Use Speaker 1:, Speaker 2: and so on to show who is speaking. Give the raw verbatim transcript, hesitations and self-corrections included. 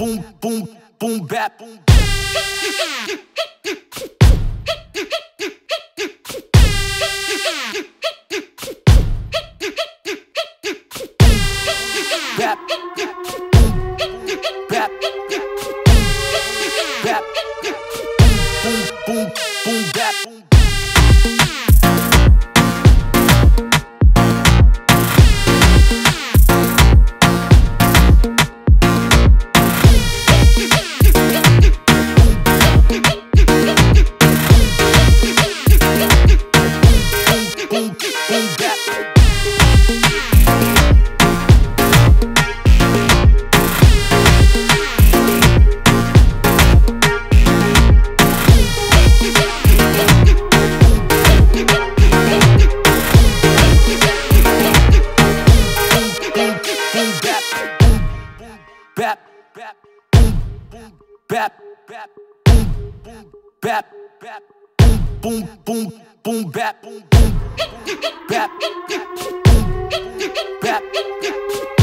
Speaker 1: boom, boom, boom, bap, boom. Bap, bap, bap, boom, boom, boom, bap. Bap, bap, boom, bap, bap, boom, bap, bap, boom, boom, boom, bap, boom, bap, bap, bap.